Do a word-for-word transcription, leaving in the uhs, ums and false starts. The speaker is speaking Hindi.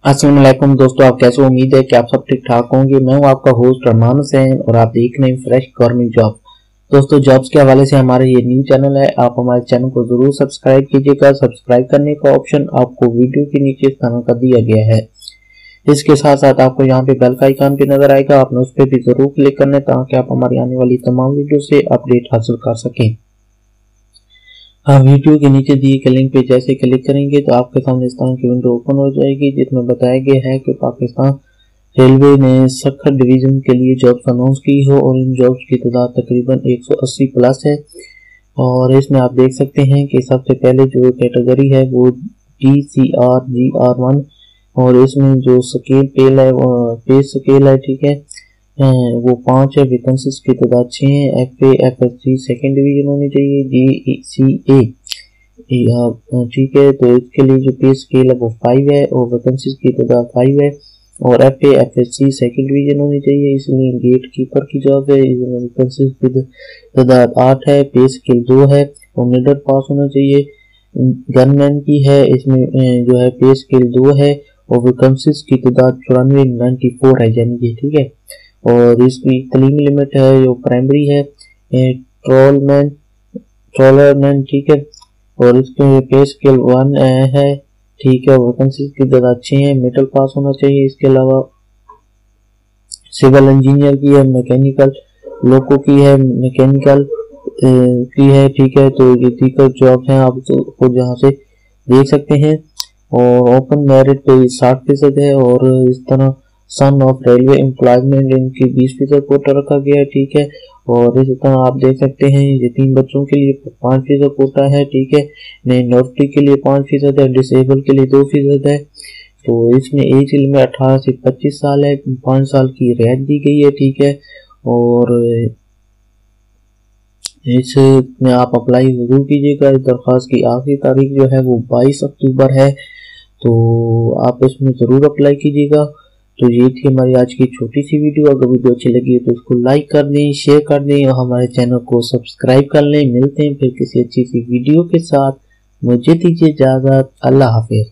अस्सलाम वालेकुम दोस्तों, आप कैसे हो? उम्मीद है कि आप सब ठीक ठाक होंगे। मैं हूं आपका होस्ट अरमान हुसैन और आप देख रहे हैं फ्रेश गवर्नमेंट जॉब। दोस्तों, जॉब्स के हवाले से हमारा ये न्यू चैनल है, आप हमारे चैनल को जरूर सब्सक्राइब कीजिएगा। सब्सक्राइब करने का ऑप्शन आपको वीडियो के नीचे इस तरह का दिया गया है। इसके साथ साथ आपको यहाँ पे बेल का आइकन भी नजर आएगा, आपने उस पर भी जरूर क्लिक करना है ताकि आप हमारी आने वाली तमाम वीडियो से अपडेट हासिल कर सकें। हाँ, वीडियो के नीचे दिए गए लिंक पे जैसे क्लिक करेंगे तो आपके सामने इस तरह की विंडो ओपन हो जाएगी, जिसमें बताया गया है कि पाकिस्तान रेलवे ने सक्कर डिवीजन के लिए जॉब्स अनाउंस की हो और इन जॉब्स की तादाद तकरीबन एक सौ अस्सी प्लस है। और इसमें आप देख सकते हैं कि सबसे पहले जो कैटेगरी है वो T C R G R one, और इसमें जो स्केल पेल है पे स्केल है, ठीक है, वो पांच है। वैकेंसीज की तादाद छह है। F A F S C second division होनी चाहिए, जी सी ए, ठीक है। तो इसके लिए जो पे स्केल है वो फाइव है और वैकेंसीज की तादाद फाइव है। और F A F S C second division होनी चाहिए, इसलिए गेट कीपर की जॉब है। इसमें वैकेंसीज की तादाद आठ है, पे स्केल दो है और मिडल पास होना चाहिए। गनमैन की है, इसमें जो है पे स्केल दो है और वैकेंसीज की तादाद चौरानवे नाइन्टी फोर है, यानी कि ठीक है। और इसकी तलीमी लिमिट है जो प्राइमरी है, ट्रोलमैन ट्रोलरमैन, ठीक है। और इसके पे स्केल वन है, ठीक है। वैकेंसी की तादाद छह है, मिडिल पास होना चाहिए। इसके अलावा सिविल इंजीनियर की है, मैकेनिकल लोको की है, मैकेनिकल की है, ठीक है। तो ये तीन जॉब हैं, आप खुद यहाँ से देख सकते हैं। और ओपन मेरिट पे साठ फीसद है और इस तरह सन ऑफ रेलवे एम्प्लॉयमेंट इनकी बीस फीसद कोटा रखा गया है, ठीक है। और इसी तरह आप देख सकते हैं ये तीन बच्चों के लिए पाँच फीसद कोटा है, ठीक है। माइनॉरिटी के लिए पाँच फीसद है, डिसेबल के लिए दो फीसद है। तो इसमें एज लिमिट अठारह से पच्चीस साल है, पाँच साल की रियायत दी गई है, ठीक है। और इसमें आप अप्लाई जरूर कीजिएगा। इस दरख्वास्त की आखिरी तारीख जो है वो बाईस अक्टूबर है, तो आप इसमें जरूर अप्लाई कीजिएगा। तो ये थी हमारी आज की छोटी सी वीडियो। अगर वीडियो अच्छी लगी तो इसको लाइक कर दें, शेयर कर दें और हमारे चैनल को सब्सक्राइब कर लें। मिलते हैं फिर किसी अच्छी सी वीडियो के साथ, मुझे दीजिए इजाजत। अल्लाह हाफिज।